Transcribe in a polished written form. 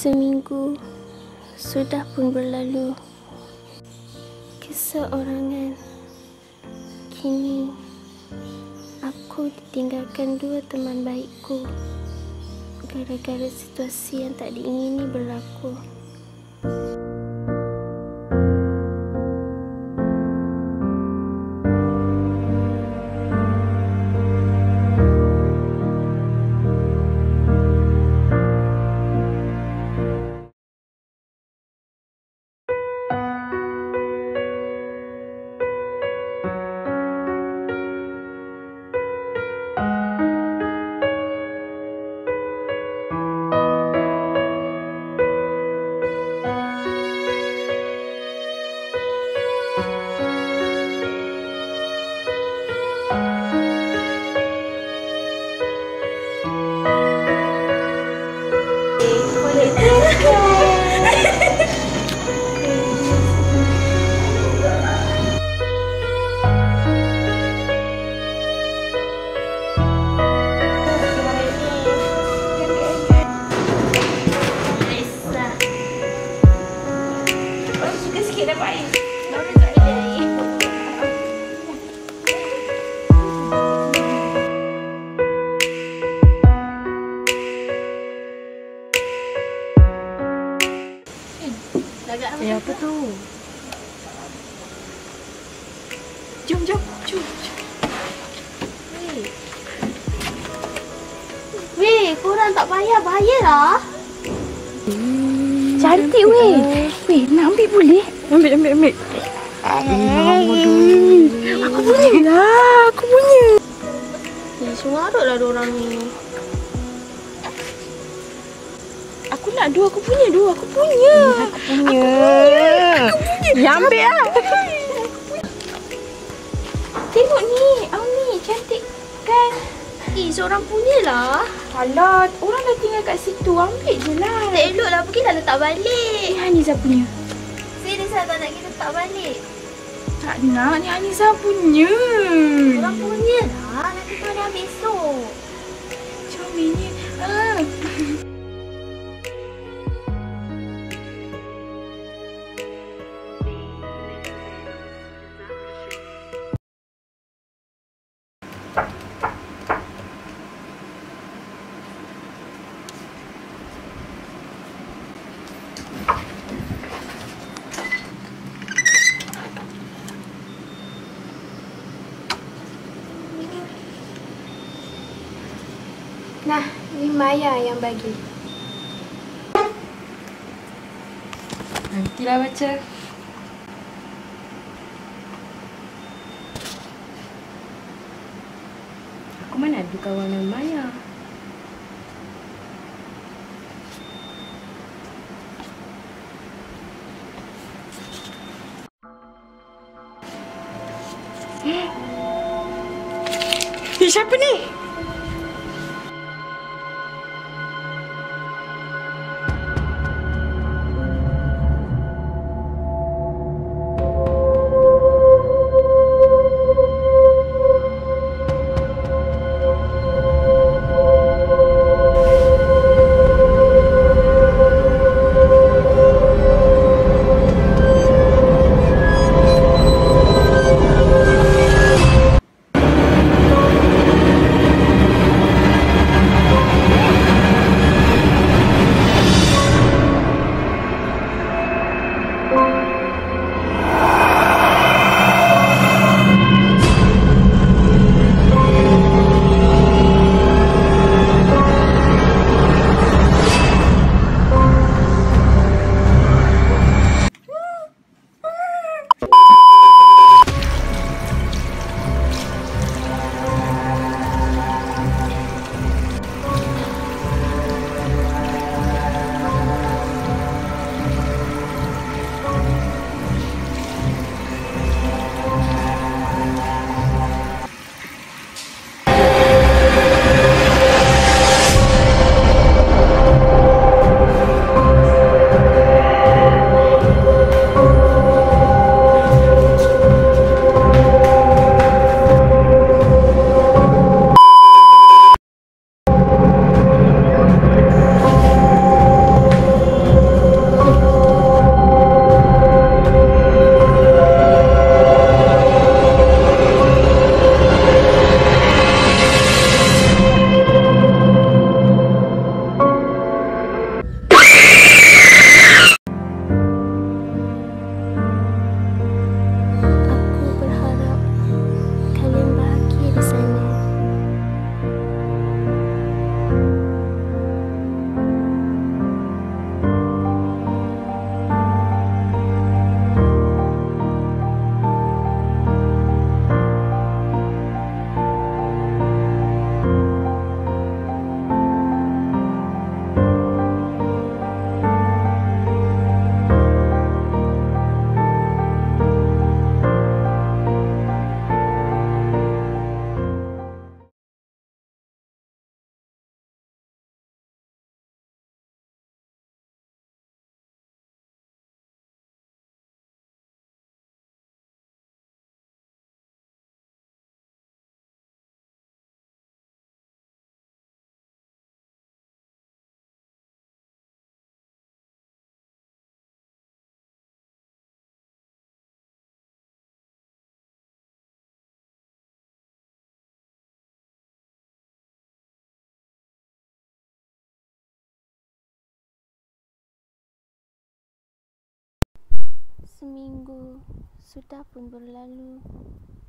Seminggu sudah pun berlalu. Keseorangan. Kini aku ditinggalkan dua teman baikku gara-gara situasi yang tak diingini berlaku. Ya, apa tu? Jom. Weh, korang tak payah bahaya lah. Cantik weh. Weh, nak ambil boleh? Ambil. Lama dulu. Aku punya lah, aku punya. Sengarut lah diorang ni. Aku nak dua, aku punya dua. Aku punya. Ya, ambil lah. Tengok ni, Auni cantik kan? Seorang punya lah. Alah, orang dah tinggal kat situ. Ambil je lah. Tak elok lah, pergilah letak balik. Ni Haniza punya. Serius lah tak nak kita letak balik. Tak nak, ni Haniza punya. Orang punya lah, nanti kau dah besok. Comelnya. Nah, ni Maya yang bagi. Nantilah baca. Aku mana ada kawan dengan Maya. Siapa ni? Seminggu sudah pun berlalu.